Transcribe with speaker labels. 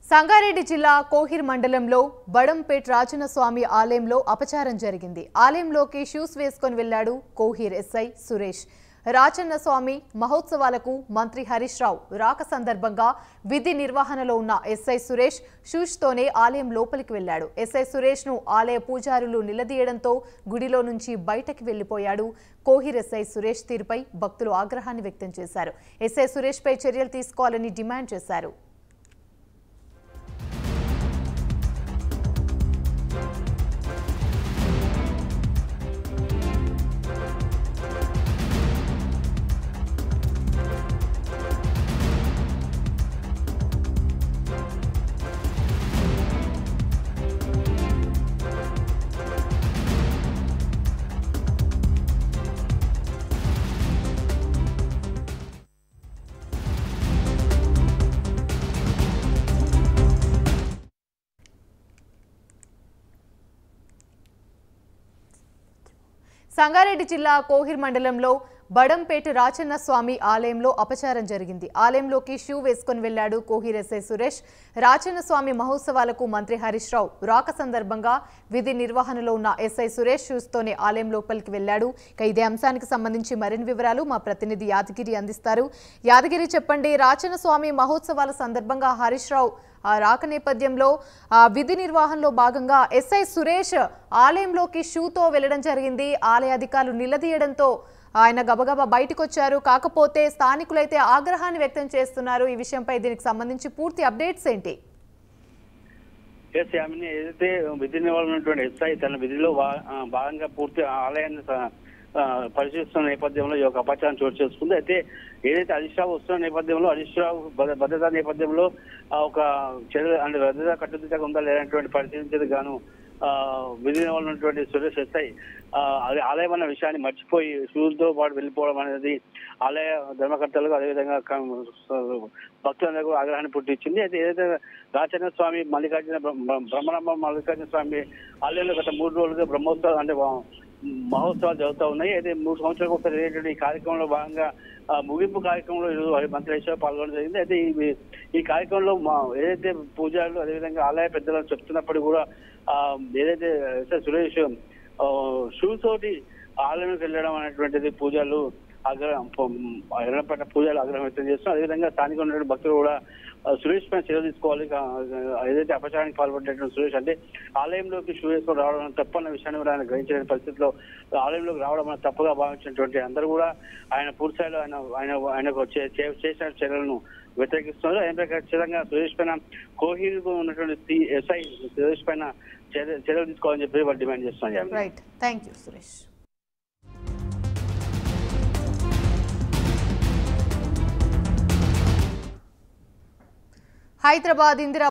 Speaker 1: సంగారెడ్డి జిల్లా కోహిర్ మండలంలో బడంపేట్ రాజన్నస్వామి ఆలయంలో అపచారం జరిగింది. ఆలయంలోకి షూస్ వేసుకొని వెళ్లాడు కోహిర్ ఎస్ఐ సురేష్. రాజన్నస్వామి మహోత్సవాలకు మంత్రి హరీష్ రావు రాక సందర్భంగా విధి నిర్వహణలో ఉన్న ఎస్ఐ సురేష్ షూస్తోనే ఆలయం లోపలికి వెళ్లాడు. ఎస్ఐ సురేష్ ను ఆలయ పూజారులు నిలదీయడంతో గుడిలో నుంచి బయటకి వెళ్లిపోయాడు. కోహిర్ ఎస్ఐ సురేష్ తీరుపై భక్తులు ఆగ్రహాన్ని వ్యక్తం చేశారు. ఎస్ఐ సురేష్ పై చర్యలు తీసుకోవాలని డిమాండ్ చేశారు. సంగారెడ్డి జిల్లా కోహిర్ మండలంలో బడంపేట రాజన్నస్వామి ఆలయంలో అపచారం జరిగింది. ఆలయంలోకి షూ వేసుకొని వెళ్లాడు కోహిర్ ఎస్ఐ సురేష్. రాజన్నస్వామి మహోత్సవాలకు మంత్రి హరీష్ రావు రాక సందర్భంగా విధి నిర్వహణలో ఉన్న ఎస్ఐ సురేష్ షూస్తోనే ఆలయం లోపలికి వెళ్లాడు. ఇదే అంశానికి సంబంధించి మరిన్ని వివరాలు మా ప్రతినిధి యాదగిరి అందిస్తారు. యాదగిరి, చెప్పండి, రాజన్నస్వామి మహోత్సవాల సందర్భంగా హరీష్ రావు రాక నేపథ్యంలో విధి నిర్వహణలో భాగంగా ఎస్ఐ సురేష్ ఆలయంలోకి షూతో వెళ్లడం జరిగింది. ఆలయ అధికారులు నిలదీయడంతో ఆయన గబగబా బయటకు వచ్చారు. కాకపోతే స్థానికులైతే ఆగ్రహాన్ని వ్యక్తం చేస్తున్నారు. ఈ విషయంపై దీనికి సంబంధించి పూర్తి అప్డేట్స్ ఏంటి?
Speaker 2: ఏదైతే విధి నిర్వహణ ఎస్ఐ తన విధిలో భాగంగా పూర్తి ఆలయాన్ని పరిశీలిస్తున్న నేపథ్యంలో ఈ యొక్క అపచారం చోటు చేసుకుంది. అయితే ఏదైతే హరీష్ రావు వస్తున్న నేపథ్యంలో హరీష్ రావు భద్రతా నేపథ్యంలో ఒక చర్య అంటే భద్రత కట్టుదిట్టగా ఉందా లేనటువంటి పరిశీలించేది గాను విధి ఉన్నటువంటి సురేష్ ఎస్ఐ ఆలయం అన్న విషయాన్ని మర్చిపోయి షూలతో పాటు వెళ్ళిపోవడం అనేది ఆలయ ధర్మకర్తలకు అదేవిధంగా భక్తులందరూ ఆగ్రహాన్ని పుట్టించింది. అయితే ఏదైతే రాచన్న స్వామి బ్రహ్మరంభ మల్లికార్జున స్వామి ఆలయంలో గత 3 రోజులుగా బ్రహ్మోత్సవాలు అంటే మహోత్సవాలు జరుగుతూ ఉన్నాయి. అయితే 3 సంవత్సరాలకు ఒకసారి జరిగేటువంటి ఈ కార్యక్రమంలో భాగంగా ముగింపు కార్యక్రమంలో ఈరోజు మంత్రి హరీష్ రావు పాల్గొనడం జరిగింది. అయితే ఈ కార్యక్రమంలో ఏదైతే పూజారులు అదేవిధంగా ఆలయ పెద్దలు చెప్తున్నప్పుడు కూడా ఏదైతే సురేష్ షూస్ తోటి ఆలయంలోకి వెళ్ళడం అనేటువంటిది పూజలు పూజలు ఆగ్రహం వ్యక్తం చేస్తున్నారు. అదేవిధంగా స్థానిక ఉన్నటువంటి భక్తులు కూడా సురేష్ పైన చర్యలు తీసుకోవాలి. ఏదైతే అపచారానికి పాల్పడినటువంటి సురేష్ అంటే ఆలయంలోకి షూ వేసుకొని రావడం తప్పన్న విషయాన్ని కూడా ఆయన గ్రహించిన పరిస్థితిలో ఆలయంలోకి రావడం అనేది తప్పుగా భావించినటువంటి అందరూ కూడా ఆయన పూర్తిస్థాయిలో ఆయనకు చేసిన చర్యలను వ్యతిరేకిస్తున్నారు. ఆయన ఖచ్చితంగా సురేష్ పైన కోహిర్ ఉన్నటువంటి ఎస్ఐ సురేష్ పైన చర్యలు తీసుకోవాలని చెప్పి వాళ్ళు డిమాండ్ చేస్తున్నారు.
Speaker 1: Right, thank you Suresh. హైదరాబాద్ ఇందిరా